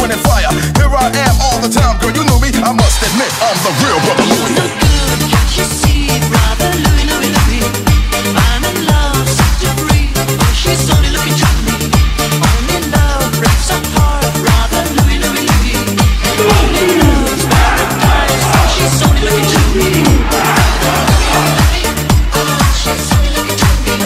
burning fire. Here I am all the time, girl, you knew me. I must admit, I'm the real Brother Louie. You look good, can't you see, brother Louie, Louie, Louie? I'm in love, such a breeze. Oh, she's only looking to me. Only love breaks our heart, brother Louie, Louie, Louie. Only love's paradise. Oh, she's only looking to me. Brother Louie, Louie, Louie. Oh, she's only looking to me.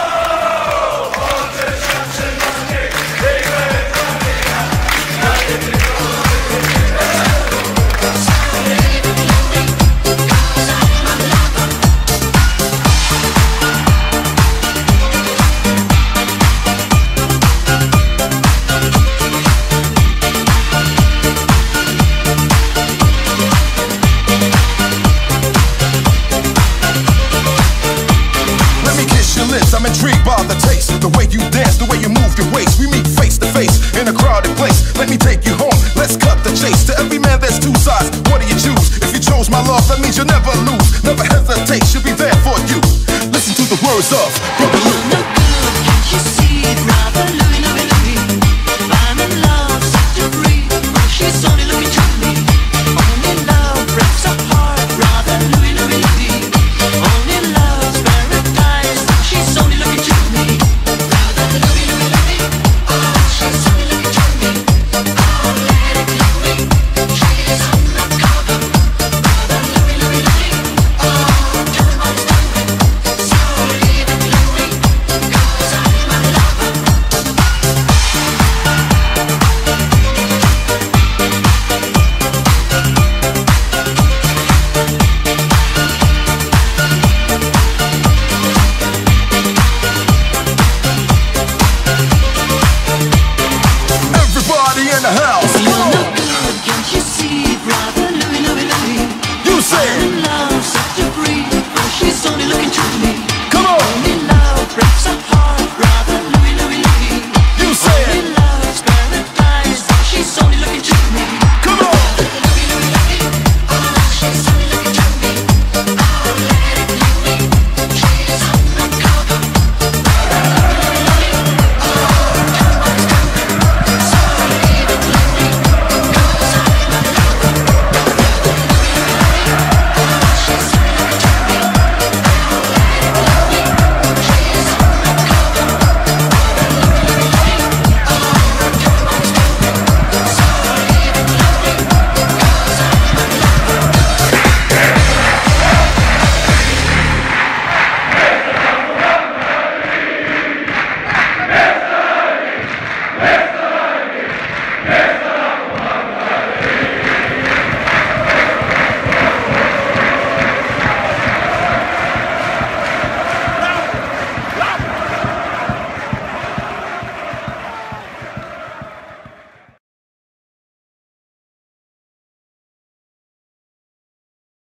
I'm intrigued by the taste, the way you dance, the way you move your waist. We meet face to face in a crowded place. Let me take you home, let's cut the chase. To every man there's two sides, what do you choose? If you chose my love, that means you'll never lose. Never hesitate, she'll be there for you. Listen to the words of Brother Louie. Look good, can't you see, brother Louie, Louie, Louie? I'm in love, such a breeze. Oh, she's only looking to me. Only love breaks our heart, brother Louie, Louie, Louie. Only love's paradise. She's only looking to me. Brother Louie, Louie, Louie. Oh, she's only looking to me. Oh, Lady Louie, she's undercover. Brother Louie, Louie, Louie. Oh, tell me what it's doing. So leave it, Louie, 'cause I'm a lover. Everybody in the house.